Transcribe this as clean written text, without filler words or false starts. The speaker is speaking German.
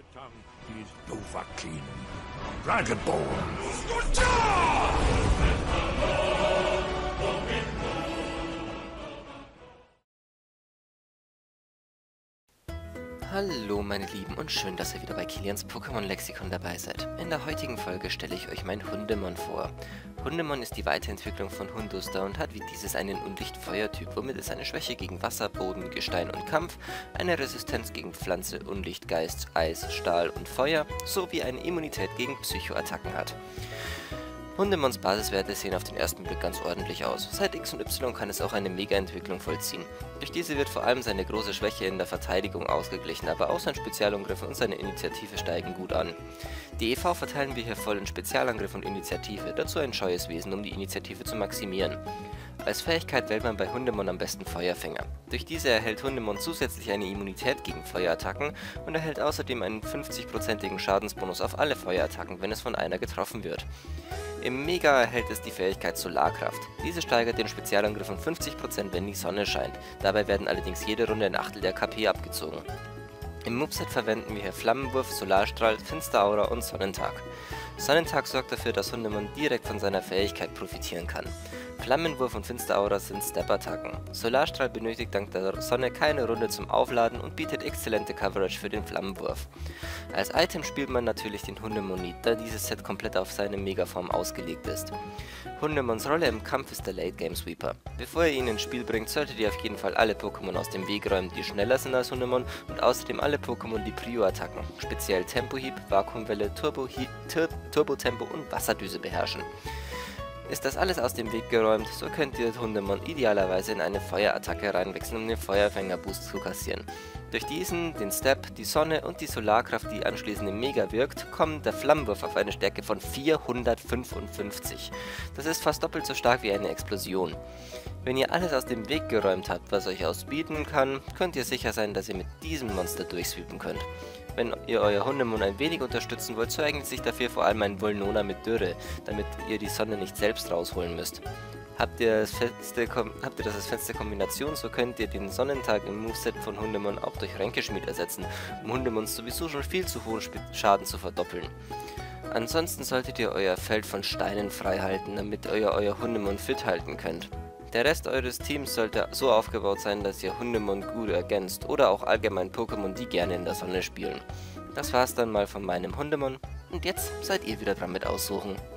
tongue is Dovahkiin, Dragonborn. Hallo meine Lieben und schön, dass ihr wieder bei Kilians Pokémon Lexikon dabei seid. In der heutigen Folge stelle ich euch mein Hundemon vor. Hundemon ist die Weiterentwicklung von Hunduster und hat wie dieses einen Unlicht-Feuer-Typ, womit es eine Schwäche gegen Wasser, Boden, Gestein und Kampf, eine Resistenz gegen Pflanze, Unlicht, Geist, Eis, Stahl und Feuer sowie eine Immunität gegen Psychoattacken hat. Hundemons Basiswerte sehen auf den ersten Blick ganz ordentlich aus. Seit X und Y kann es auch eine Mega-Entwicklung vollziehen. Durch diese wird vor allem seine große Schwäche in der Verteidigung ausgeglichen, aber auch sein Spezialangriff und seine Initiative steigen gut an. Die EV verteilen wir hier voll in Spezialangriff und Initiative, dazu ein scheues Wesen, um die Initiative zu maximieren. Als Fähigkeit wählt man bei Hundemon am besten Feuerfänger. Durch diese erhält Hundemon zusätzlich eine Immunität gegen Feuerattacken und erhält außerdem einen 50%igen Schadensbonus auf alle Feuerattacken, wenn es von einer getroffen wird. Im Mega erhält es die Fähigkeit Solarkraft. Diese steigert den Spezialangriff um 50%, wenn die Sonne scheint. Dabei werden allerdings jede Runde ein Achtel der KP abgezogen. Im Moveset verwenden wir hier Flammenwurf, Solarstrahl, Finsteraura und Sonnentag. Sonnentag sorgt dafür, dass Hundemon direkt von seiner Fähigkeit profitieren kann. Flammenwurf und Finsteraura sind Step-Attacken. Solarstrahl benötigt dank der Sonne keine Runde zum Aufladen und bietet exzellente Coverage für den Flammenwurf. Als Item spielt man natürlich den Hundemon, da dieses Set komplett auf seine Megaform ausgelegt ist. Hundemons Rolle im Kampf ist der Late Game Sweeper. Bevor ihr ihn ins Spiel bringt, solltet ihr auf jeden Fall alle Pokémon aus dem Weg räumen, die schneller sind als Hundemon und außerdem alle Pokémon, die Prio-Attacken, speziell Tempohieb, Vakuumwelle, Turbotempo und Wasserdüse beherrschen. Ist das alles aus dem Weg geräumt, so könnt ihr Hundemon idealerweise in eine Feuerattacke reinwechseln, um den Feuerfänger-Boost zu kassieren. Durch diesen, den Step, die Sonne und die Solarkraft, die anschließend im Mega wirkt, kommt der Flammenwurf auf eine Stärke von 455. Das ist fast doppelt so stark wie eine Explosion. Wenn ihr alles aus dem Weg geräumt habt, was euch ausbieten kann, könnt ihr sicher sein, dass ihr mit diesem Monster durchsweepen könnt. Wenn ihr euer Hundemon ein wenig unterstützen wollt, so eignet sich dafür vor allem ein Volnona mit Dürre, damit ihr die Sonne nicht selbst rausholen müsst. Habt ihr das als feste Kombination, so könnt ihr den Sonnentag im Moveset von Hundemon auch durch Ränkeschmied ersetzen, um Hundemons sowieso schon viel zu hohen Schaden zu verdoppeln. Ansonsten solltet ihr euer Feld von Steinen frei halten, damit ihr euer Hundemon fit halten könnt. Der Rest eures Teams sollte so aufgebaut sein, dass ihr Hundemon gut ergänzt oder auch allgemein Pokémon, die gerne in der Sonne spielen. Das war's dann mal von meinem Hundemon und jetzt seid ihr wieder dran mit aussuchen.